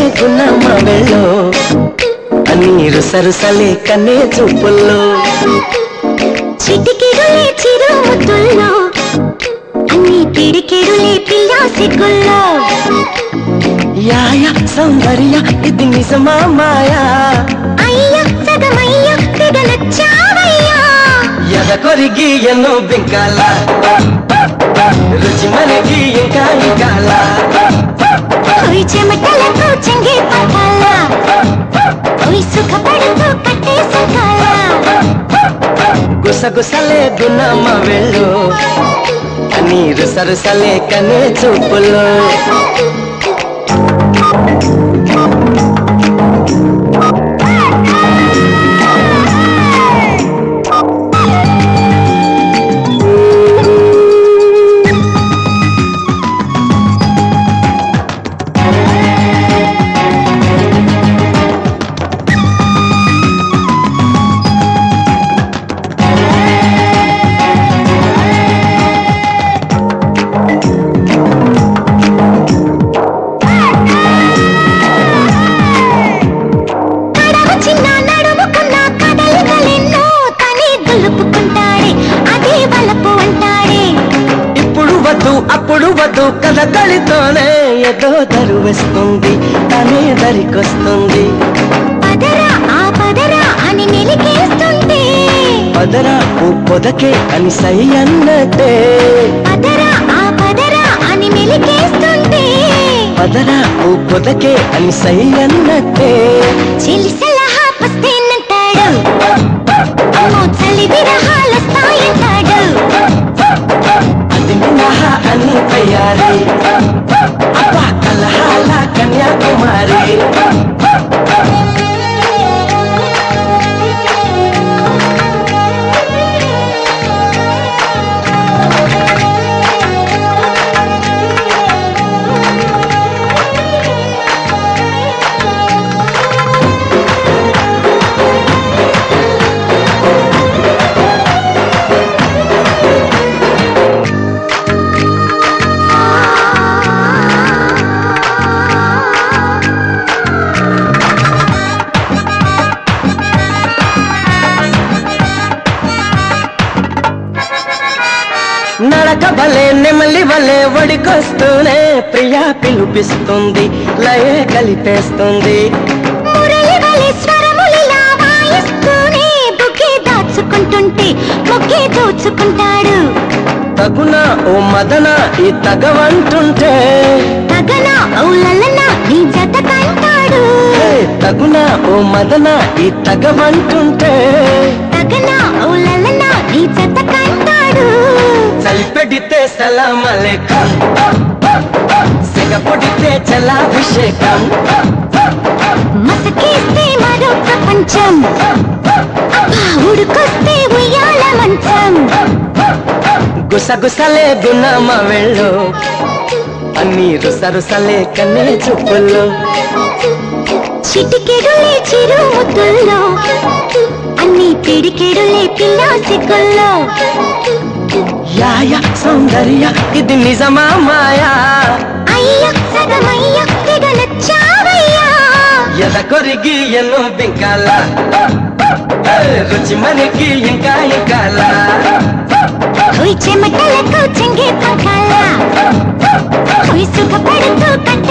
గున్నమ్మ వెళ్ళో నీరు సరుసలే కన్నే చూపుల్లో చిటికెడులే చిరు ముద్దుల్లో అన్ని పిడికెడులే పిల్ల సిగ్గుల్లో యాయ సౌందర్య ఇది నిజమా మాయా అయ్యా సగమయ్యా తెగ నచ్చావయ్యా ఎద కొరిగి ఎన్నో బింకాల రుచి మనకి ఇంకా ఇంకాల చెమటలతో చెంగే పట్టాల సుఖపడుతూ కట్టే సంకాల గుసగుసలే గున్నమ్మ వెళ్ళు నీరు సరుసలే కన్నే చూపుల్లో అప్పుడు వద్దు కథకళితోనే ఏదో దరువేస్తుంది తనే దరికొస్తుంది పదరా ఆ పదరా అని నిలికేస్తుంది పదరా ఓ పొదకే అని సై అన్నట్టే పదరా ఆ పదరా అని నిలికేస్తుంది పదరా ఓ పొదకే అని సై అన్నట్టే చెలి సలహా పస్తేనంటాడు అమ్మో చలి విరహాలొస్తాయంటాడు అని తయారీ అబ్బా కలహాల కన్యాకుమారి నడక భలే నెమలి వలే వడికొస్తూనే ప్రియా పిలుపిస్తుంది లయే కలిపేస్తుంది మురళి వలె స్వరములిలా వాయిస్తూనే బుకే దాచుకుంటుంటే మొక్కే దోచుకుంటాడు తగున ఓ మదన ఈ తగవంటుంటే తగన ఓ లలన నీ జత కంటాడు తగున ఓ మదన ఈ తగవంటుంటే తగన ఓ లలన నీ జత కంటాడు చలిపెడితే సలాం అలైకుం సిగపొడితే జలాభిషేకం మసకేస్తే మరో ప్రపంచం ఉడుకొస్తే ఉయ్యాల మంచం గుసగుసలే గున్నమ్మ వెళ్ళు నీరు సరుసలే కన్నే చూపుల్లో చిటికెడులే చిరు ముద్దుల్లో అన్ని పిడికెడులే పిల్ల సిగ్గుల్లో యాయ సౌందర్య ఇది నిజమా మాయా అయ్యా సగమయ్యా తెగ నచ్చావయ్యా ఎద కొరిగి ఎన్నో బింకాల రుచి మనకి ఇంకా ఇంకాల చెమటలకు చెంగే పంకాల సుఖపడుతూ కట్ట